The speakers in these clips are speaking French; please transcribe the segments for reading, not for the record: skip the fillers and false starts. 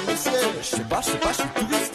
Je sais pas, je suis touriste.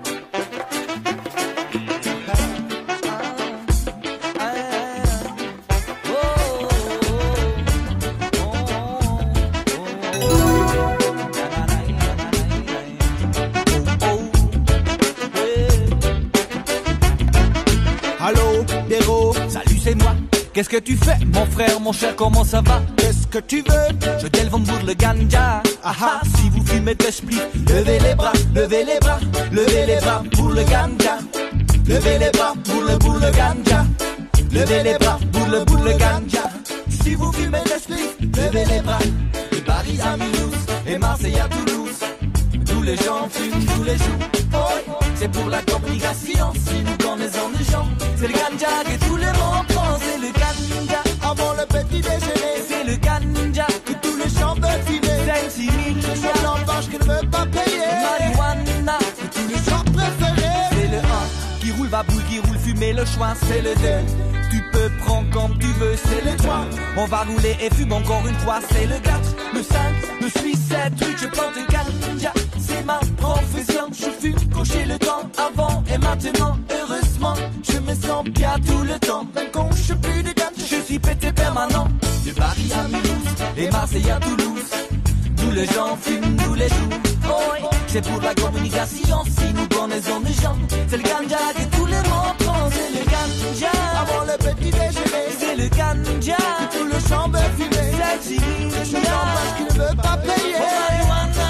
Allô, Déro, Salut, c'est moi. Qu'est-ce que tu fais, mon frère, mon cher, comment ça va? qu'est-ce que tu veux? Je délivre le ganja. Aha. Si vous fumez des spliffs, levez les bras, levez les bras, levez les bras pour le ganja. Levez les bras pour le ganja. Levez les bras pour le ganja. Si vous fumez des spliffs, levez les bras. De Paris à Mulhouse et Marseille à Toulouse, tous les gens fument tous les jours. Oh, c'est pour la communication, si nous connaissons les gens. C'est le ganja que tous les monde prend, c'est le ganja. Avant le petit déjeuner, C'est le ganja que tous les gens veulent fumer. Sexy Je l'embauche qui ne veut pas payer. marijuana. Que tous les gens préférés. C'est le 1 qui roule va boule, qui roule fumer le choix. C'est le 2, tu peux prendre comme tu veux. C'est le 3, on va rouler et fumer encore une fois. C'est le 4, le 5, le 6, 7, 8, je plante un ganja. C'est ma profession, je fume cocher le temps. Avant et maintenant, heureusement, je me sens bien tout le temps. Même quand je suis plus de ganja. Je suis pété permanent. De Paris à Mulhouse et Marseille à Toulouse, tous les gens fument tous les jours. Oh, c'est pour la communication, si nous connaissons les gens. C'est le ganja que tous les monde prend. C'est le ganja. Avant le petit déjeuner, C'est le ganja. que tous les gens veulent fumer. Sexy Je l'embauche qui ne veut pas payer. marijuana.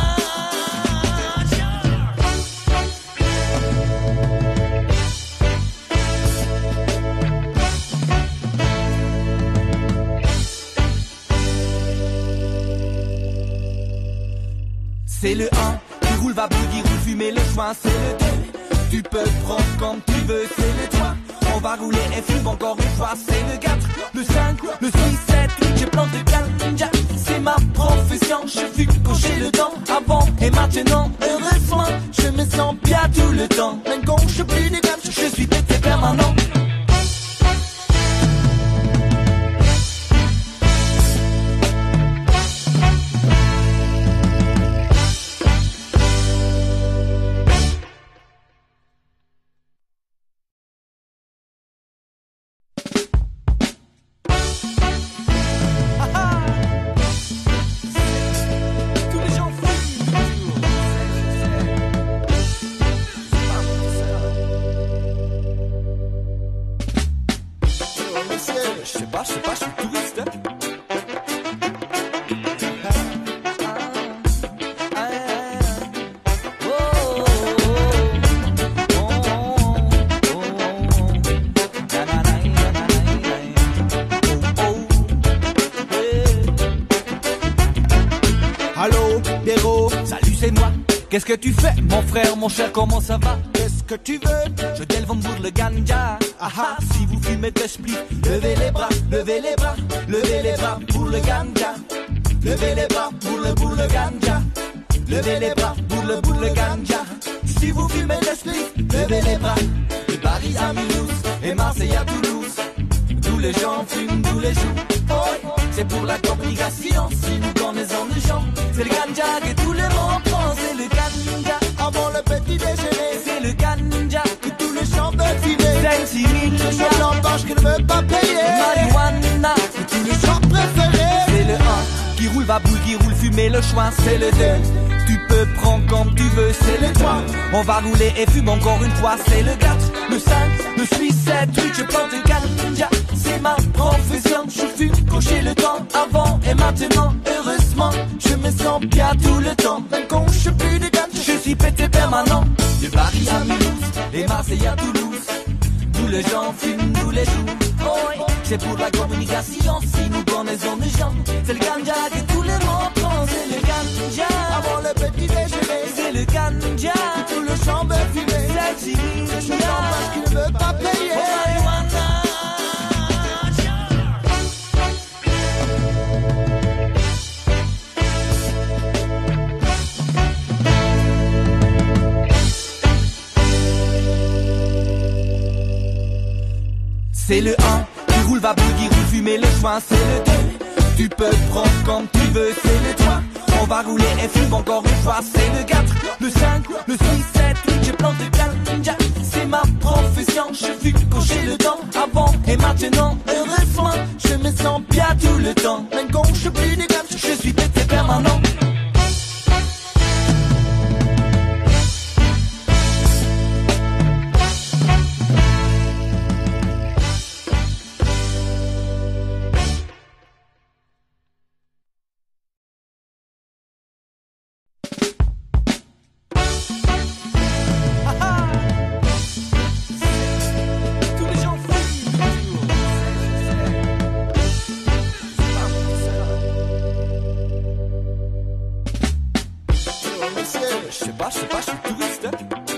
C'est le 1 qui roule va boule, qui roule fumer le joint. C'est le 2, tu peux prendre comme tu veux. C'est le 3, on va rouler et fume encore une fois. C'est le 4, le 5, le 6, 7, 8, je plante de ganja. C'est ma profession, je fume cocher le temps. Avant et maintenant, heureusement, je me sens bien tout le temps. Même quand je suis plus de ganja. Je suis pété permanent. Tous les gens fument. Je sais pas, je suis touriste. Allô, Déro, Salut, c'est moi. Qu'est-ce que tu fais, mon frère, mon cher, comment ça va? qu'est-ce que tu veux? Je délivre le ganja. Aha. Si vous fumez des spliffs, levez les bras, levez les bras, levez les bras pour le ganja. Levez les bras pour le ganja. Levez les bras pour le ganja. Si vous fumez des spliffs, levez les bras. De Paris à Mulhouse et Marseille à Toulouse, tous les gens fument tous les jours. Oh, c'est pour la communication, si nous connaissons les gens. C'est le ganja que tous les monde prend. C'est le ganja. Avant le petit déjeuner, C'est le ganja. que tous les gens veulent fumer. Sexy Je l'embauche qui ne veut pas payer. marijuana. Que tous les gens préférés. C'est le 1 qui roule va boule, qui roule fumer le choix. C'est le 2, tu peux prendre comme tu veux. C'est le 3, on va rouler et fumer encore une fois. C'est le 4, le 5, le 6, 7, 8, je plante un ganja. C'est ma profession, je fume cocher le temps. Avant et maintenant, heureusement, je me sens bien tout le temps. Même quand je suis plus de ganja. Je suis pété permanent. De Paris à Mulhouse et Marseille à Toulouse, tous les gens fument tous les jours. Oh, c'est pour la communication, si nous connaissons les gens. C'est le ganja que tous les monde prend. C'est le ganja. Avant le petit déjeuner, C'est le ganja. que tous les gens veulent fumer. Sexy Je l'embauche qui ne veut pas payer. marijuana. C'est le 1 qui roule va boule, qui roule fumer le joint. C'est le 2, tu peux prendre comme tu veux. C'est le 3, on On va rouler et fume encore une fois. C'est le 4, le 5, le 6, 7, 8. J'ai planté ganja, c'est ma profession. Je fume quand j'ai le temps, avant et maintenant. Heureusement, je me sens bien tout le temps. Même quand je plus de ganja, Je suis pété permanent. Je sais pas, je suis touriste.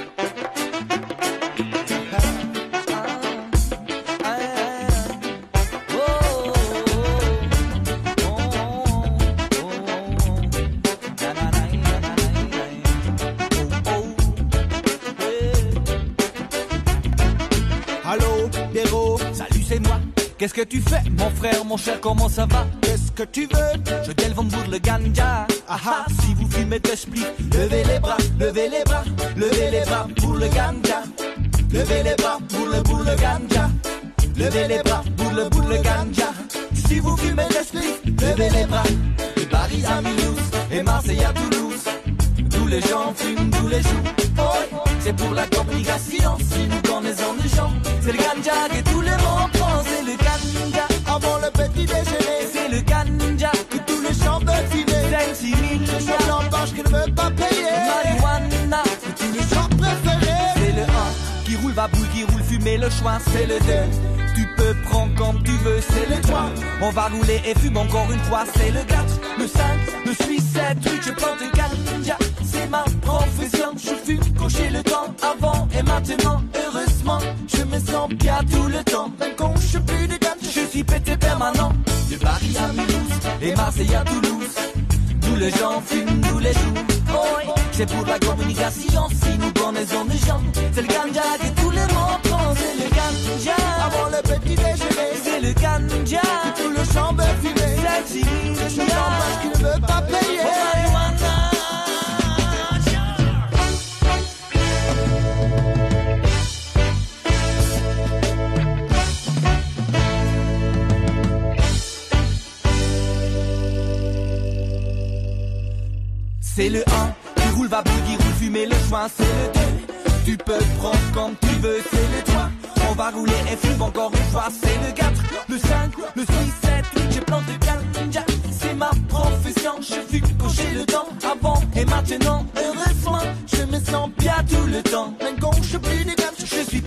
Allô, Déro, Salut, c'est moi. Qu'est-ce que tu fais, mon frère, mon cher, comment ça va? qu'est-ce que tu veux? Je délève pour le ganja. Ah, si vous fumez des spliffs, levez les bras, levez les bras, levez les bras pour le ganja. Levez les bras pour le ganja. Levez les bras pour le ganja. Si vous fumez des spliffs, levez les bras. De Paris à Mulhouse et Marseille à Toulouse, tous les gens fument tous les jours. Oh, c'est pour la communication, si nous connaissons les gens. C'est le ganja que tout le monde prend, c'est le ganja. Avant le petit déjeuner, C'est le ganja que tous les gens veulent fumer. 26 000 Le champ blanche qui ne veut pas payer. marijuana. C'est tous les gens préférés. C'est le 1 qui roule va boule, qui roule fumer le choix. C'est le 2, tu peux prendre comme tu veux. C'est le 3, on va rouler et fumer encore une fois. C'est le 4, le 5, le 6, 7, 8. Je plante un ganja, c'est ma profession. Je fume quand j'ai le temps, avant et maintenant. Heureusement, je me sens bien tout le temps. Même quand je plus de ganja, Je suis pété permanent. De Paris à Mulhouse et Marseille à Toulouse, tous les gens fument tous les jours. Oh, c'est pour la communication, si nous connaissons les gens. C'est le ganja que tout le monde prend. C'est le ganja. avant le petit déjeuner, C'est le ganja. que tout le champ veut fumer. Sexy. Le champ blanche qui ne veut pas payer. Marijuana. C'est le 1 qui roule va boule, qui roule fumer le joint. C'est le 2, tu peux prendre comme tu veux. C'est le 3, on va rouler et fume encore une fois. C'est le 4, le 5, le 6, 7, 8. J'ai planté ganja, c'est ma profession. Je fume quand j'ai le temps, avant et maintenant. Heureusement, je me sens bien tout le temps. Même quand je plus de ganja, Je suis